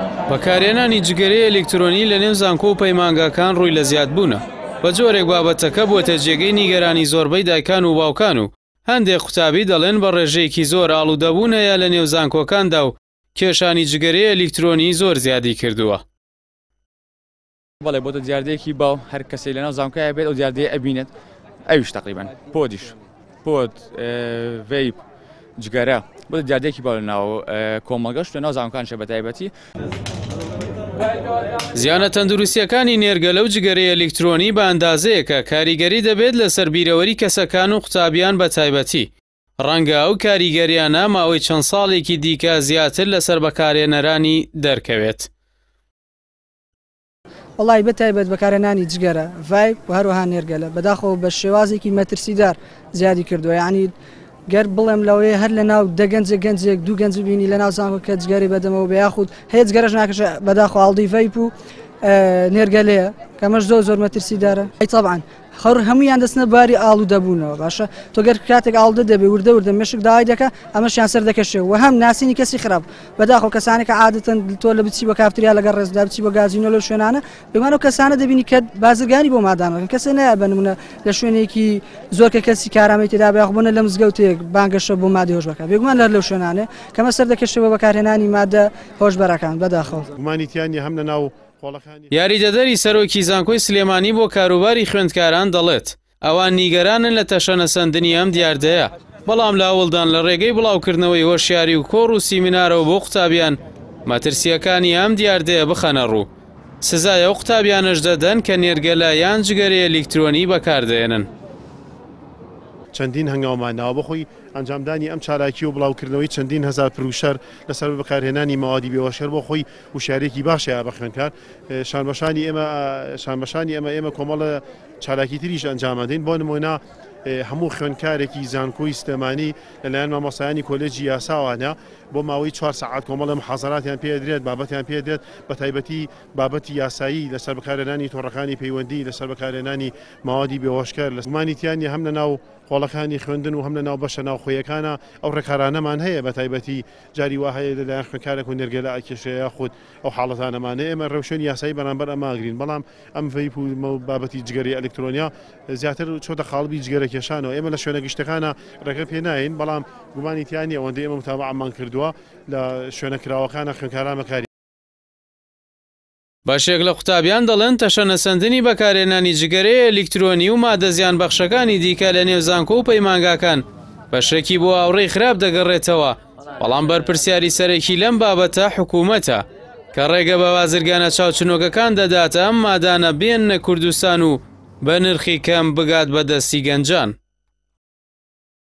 بەکارهێنانی جگەرەی ئەلکترۆنی لە نێو زانکۆ و پەیمانگاکان ڕووی لە زیادبوونە. بە جۆرێک بابەتەکە بۆتە جێگەی نیگەرانی زۆربەی دایکان و باوکان و هەندێک قوتابی دەڵێن بە ڕێژەیەکی زۆر ئاڵوودەبوون هەیە لە نێو زانکۆکاندا و کێشانی جگەرەی ئەلکترۆنی زۆر زیادی کردووە. بەڵێ بۆتە دیاردەیەکی باو هەر کەسێک لەناو زانکۆیە بێت ئەو دیاردەیە ئەبینێت ئەویش تقریبان پۆدیش پۆد ڤەیپ جگەرە بۆتە دیاردەیەکی باو لەناو کۆمەڵگەشت لەناو زانکۆکانشە بە تایبەتی. زیانە تەندروستیەکانی نێرگە لەو جگەرەی ئەلکترۆنی بە ئەندازەیەکە کاریگەری دەبێت لەسەر بیرەوەری کەسەکان و قوتابیان بە تایبەتی. ڕەنگە ئەو کاریگەریانە ماوەی چەند ساڵێکی دیکە زیاتر لەسەر بەکارهێنەرانی دەرکەوێت. وڵی بەتایبەت بەکارهێنانی جگەرە ڤایپ و هەروەها نێرگەلە بەداخەوە بە شێوازێکی مەترسیدار زیادی کردووە. یعنی گەر بڵێم لەوەیە هەر لە ناو گەنجێک دوو گەنج بینی لە ناو زانکۆ کە جگەری بەدەمەوە بە یاخود هەیە جگەرەش ناکەشە بەداخەوە ئاڵدی ڤایپ و نێرگەلەیە کەمەش زۆر مەترسیدارە. طبعاً خەڕ هەمویان دەستنە باری ئاڵوودەبوونەوە. باشە تۆ گەر کاتێک ئاڵدە دەبێ وردە مێشک داوای دەکە ئەمەشیان سەر دەکەشێ و هەم ناسینی کەسی خراپ بەداخەوە کەسانێک عادەتەن تۆ لە بچی بە کافتریا لەگەڵ ڕێزدا بچی بە گازینۆ لەو شوێنانە بێگومانەوە کەسانە دەبینی کە بازرگانی بۆ مادانەکەن کەسە نایە بە نمونە لە شوێنێکی زۆر کە کەسی کارامەی تێدا بە یاخبوونە لە مزگەوتێک بانگەشە بۆ مادە هۆش بکە بێگومان لەو شوێنانە کەمە سەر دەکەشەوە بەکارهێنانی مادە هۆشبەرەکان بەداخەوە. گومانیتیانی هەم لەناو یاریدەدەری سەرۆکی زانکۆی سلێمانی بۆ کاروباری خوێندکاران دەڵێت ئەوان نیگەرانن لە تەشەنەسەندنی ئەم دیاردەیە، بەڵام لە ئەوڵدان لە ڕێگەی بڵاوکردنەوەی هۆشیاری و کۆڕ و سیمینارەوە بۆ قوتابیان مەترسیەکانی ئەم دیاردەیە بخەنە ڕوو. سزایە و قوتابیانش دەدەن کە نێرگەلە یان جگەرەی ئەلکترۆنی بەکاردێنن. چەندین هەنگاومانەوە بەخۆی ئەنجامدانی ئەم چالاکی و بڵاوکردنەوەی چەندین هەزار پروشەر لەسەر بەکارهێنانی مەوادی بێوەشەر بۆ خۆی وشارێکی باشەیە بە خوێندکار. شانبەشانی ئێمە کۆمەڵە چالاکی تریش ئەنجامەدەین. بۆ نمونە هەموو خوێندکارێکی زانکۆی سلێمانی لەلایەن مامۆستایانی کۆلێجی یاساوانە بۆ ماوەی 4 ساعات کۆمەڵە محازەراتیان پێدرێت بابەتیان پێدرێت بە تایبەتی بابەتی یاسایی لەسەر بەکارهێنانی تۆڕەکانی پەیوەندی لەسەر بەکارهێنانی ماوادی بێوەشکەر لە گومانیتیانی هەم لەناو قۆڵەکانی خوێندن و هەم لەناو بەشە ناوخۆیەکانە ئەو ڕێکارانەمان هەیە بە تایبەتی جاری وا هەیە لەلایەن خوێندکارێک و نێرگەلە ئەکێشەیە خودت ئەو حاڵەتانەمانە ئێمە ڕەوشێن یاسایی بەرامبەر ئەماگرین. بەڵام ئەم ڤەیپ و بابەتی جگەری ئەلکترۆنیا زیاتر چۆتە خاڵبی جگەرە کێشانەوە. ئێمە لە شوێنە گشتەکانە ڕێگە پێ ناین، بەڵام گومانیتیانی ئەوەندەی ئێمە متابعەمان کردووە لە شوێنە کراوەکانە خوێندکاران بەکاری. باشێک لە قوتابیان دەڵێن تەشەنەسەندنی بەکارهێنانی جگەرەی ئەلکترۆنی و مادە زیان بەخشەکانی دیکە لە نێو زانکۆ و پەیمانگاکان بەشێکی بۆ ئاوڕێی خراپ دەگەڕێتەوە. بەڵام بەرپرسیاری سەرەکی لەم بابەتە حکوومەتە کە ڕێگە بە بازرگانە چاوچنۆکەکان دەداتە ئەم مادانە بێننە کوردستان و بە نرخی کەم بگات بە دەستی گەنجان.